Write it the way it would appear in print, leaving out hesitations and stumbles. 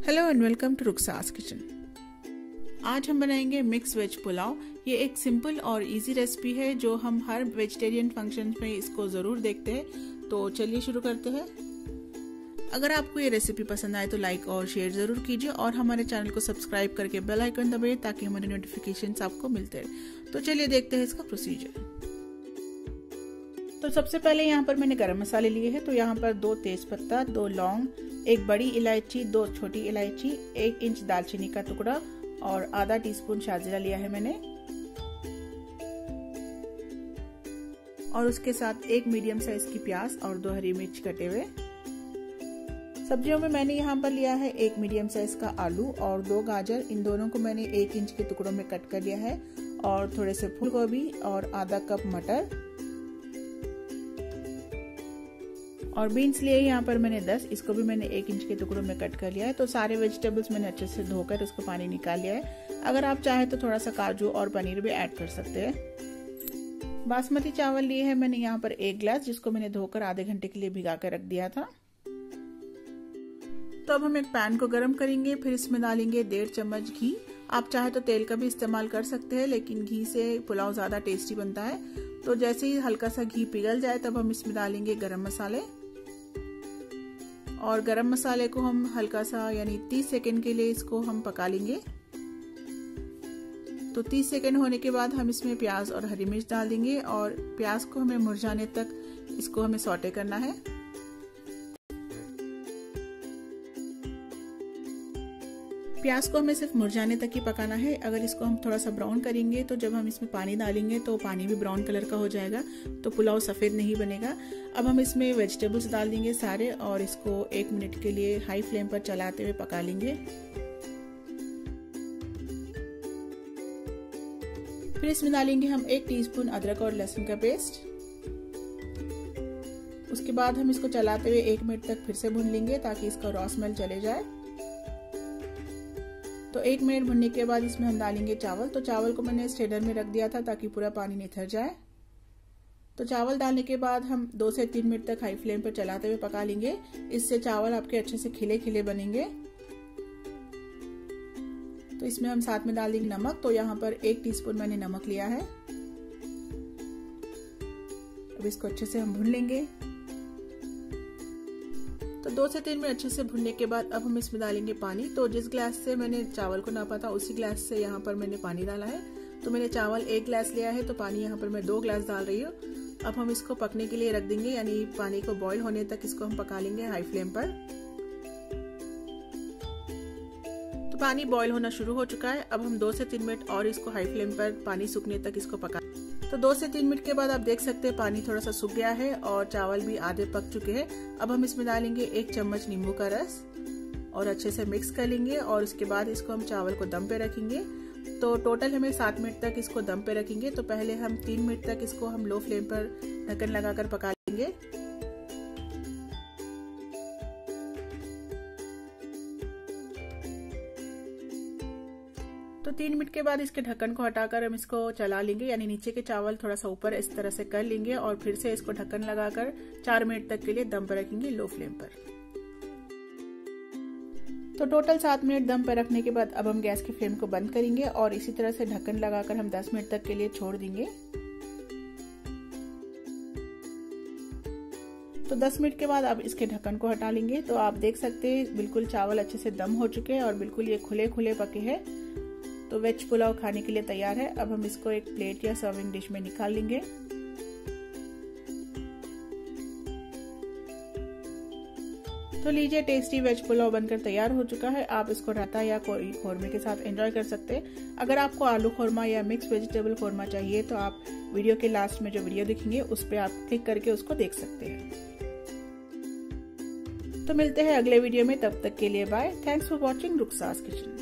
Hello and welcome to Rukhsas kitchen. आज हम बनाएंगे मिक्स वेज पुलाव। ये एक सिंपल और इजी रेसिपी है जो हम हर वेजिटेरियन फंक्शन में इसको ज़रूर देखते हैं। तो चलिए शुरू करते हैं। अगर आपको ये रेसिपी पसंद आए तो लाइक और शेयर ज़रूर कीजिए और हमारे चैनल को सब्सक्राइब करके बेल आइकन दबाइए ताकि हमारे नोटिफिकेशंस आपको मिलते रहे। तो चलिए देखते हैं इसका प्रोसीजर। तो सबसे पहले यहाँ पर मैंने गरम मसाले लिए हैं। तो यहाँ पर 2 तेजपत्ता, 2 लौंग, 1 बड़ी इलायची, 2 छोटी इलायची, 1 इंच दालचीनी का टुकड़ा और आधा टीस्पून शाजीरा लिया है मैंने। और उसके साथ 1 मीडियम साइज की प्याज और 2 हरी मिर्च कटे हुए। सब्जियों में मैंने यहाँ पर लिया है 1 मीडियम साइज का आलू और 2 गाजर। इन दोनों को मैंने 1 इंच के टुकड़ों में कट कर लिया है। और थोड़े से फूल गोभी और आधा कप मटर और बीन्स लिए यहाँ पर मैंने 10। इसको भी मैंने 1 इंच के टुकड़ों में कट कर लिया है। तो सारे वेजिटेबल्स मैंने अच्छे से धोकर उसको पानी निकाल लिया है। अगर आप चाहें तो थोड़ा सा काजू और पनीर भी ऐड कर सकते हैं। बासमती चावल लिए हैं मैंने यहाँ पर 1 गिलास, जिसको मैंने धोकर आधे घंटे के लिए भिगा कर रख दिया था। तो अब हम एक पैन को गर्म करेंगे, फिर इसमें डालेंगे 1.5 चम्मच घी। आप चाहे तो तेल का भी इस्तेमाल कर सकते हैं, लेकिन घी से पुलाव ज्यादा टेस्टी बनता है। तो जैसे ही हल्का सा घी पिघल जाए तब हम इसमें डालेंगे गरम मसाले। और गरम मसाले को हम हल्का सा यानी 30 सेकंड के लिए इसको हम पका लेंगे। तो 30 सेकंड होने के बाद हम इसमें प्याज और हरी मिर्च डाल देंगे और प्याज को हमें मुरझाने तक इसको हमें सौटे करना है। प्याज को हमें सिर्फ मुरझाने तक ही पकाना है। अगर इसको हम थोड़ा सा ब्राउन करेंगे तो जब हम इसमें पानी डालेंगे तो पानी भी ब्राउन कलर का हो जाएगा, तो पुलाव सफ़ेद नहीं बनेगा। अब हम इसमें वेजिटेबल्स डाल देंगे सारे और इसको 1 मिनट के लिए हाई फ्लेम पर चलाते हुए पका लेंगे। फिर इसमें डालेंगे हम 1 टीस्पून अदरक और लहसुन का पेस्ट। उसके बाद हम इसको चलाते हुए 1 मिनट तक फिर से भून लेंगे ताकि इसका रॉ स्मेल चले जाए। तो 1 मिनट भुनने के बाद इसमें हम डालेंगे चावल। तो चावल को मैंने स्ट्रेनर में रख दिया था ताकि पूरा पानी निथर जाए। तो चावल डालने के बाद हम 2 से 3 मिनट तक हाई फ्लेम पर चलाते हुए पका लेंगे। इससे चावल आपके अच्छे से खिले खिले बनेंगे। तो इसमें हम साथ में डाल देंगे नमक। तो यहाँ पर 1 टीस्पून मैंने नमक लिया है। अब इसको अच्छे से हम भून लेंगे। तो 2 से 3 मिनट अच्छे से भुनने के बाद अब हम इसमें डालेंगे पानी। तो जिस गिलास से मैंने चावल को नापा था उसी गिलास से यहाँ पर मैंने पानी डाला है। तो मैंने चावल 1 गिलास लिया है तो पानी यहाँ पर मैं 2 गिलास डाल रही हूँ। अब हम इसको पकने के लिए रख देंगे, यानी पानी को बॉईल होने तक इसको हम पका लेंगे हाई फ्लेम पर। तो पानी बॉईल होना शुरू हो चुका है। अब हम 2 से 3 मिनट और इसको हाई फ्लेम पर पानी सूखने तक इसको पका। तो 2 से 3 मिनट के बाद आप देख सकते हैं पानी थोड़ा सा सूख गया है और चावल भी आधे पक चुके हैं। अब हम इसमें डालेंगे 1 चम्मच नींबू का रस और अच्छे से मिक्स कर लेंगे। और उसके बाद इसको हम चावल को दम पे रखेंगे। तो टोटल हमें 7 मिनट तक इसको दम पे रखेंगे। तो पहले हम 3 मिनट तक इसको हम लो फ्लेम पर ढक्कन लगाकर पका लेंगे। तो 3 मिनट के बाद इसके ढक्कन को हटाकर हम इसको चला लेंगे, यानी नीचे के चावल थोड़ा सा ऊपर इस तरह से कर लेंगे और फिर से इसको ढक्कन लगाकर 4 मिनट तक के लिए दम पर रखेंगे लो फ्लेम पर। तो टोटल 7 मिनट दम पर रखने के बाद अब हम गैस की फ्लेम को बंद करेंगे और इसी तरह से ढक्कन लगाकर हम 10 मिनट तक के लिए छोड़ देंगे। तो 10 मिनट के बाद अब इसके ढक्कन को हटा लेंगे। तो आप देख सकते हैं बिल्कुल चावल अच्छे से दम हो चुके हैं और बिल्कुल ये खुले खुले पके हैं। तो वेज पुलाव खाने के लिए तैयार है। अब हम इसको एक प्लेट या सर्विंग डिश में निकाल लेंगे। तो लीजिए, टेस्टी वेज पुलाव बनकर तैयार हो चुका है। आप इसको रायता या कोई खोरमे के साथ एंजॉय कर सकते हैं। अगर आपको आलू खोरमा या मिक्स वेजिटेबल खोरमा चाहिए तो आप वीडियो के लास्ट में जो वीडियो दिखेंगे उस पर आप क्लिक करके उसको देख सकते हैं। तो मिलते हैं अगले वीडियो में, तब तक के लिए bye. Thanks for watching Rukhsas kitchen.